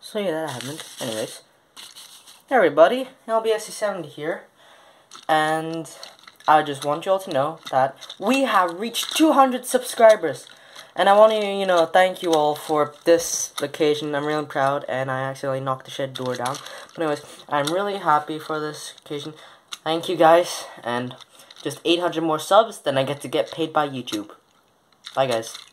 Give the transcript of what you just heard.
So yeah, that happened. Anyways, hey everybody, LBSC70 here, and I just want you all to know that we have reached 200 subscribers, and I want to, thank you all for this occasion. I'm really proud, and I accidentally knocked the shed door down. But anyways, I'm really happy for this occasion. Thank you guys, and just 800 more subs, then I get to get paid by YouTube. Bye guys.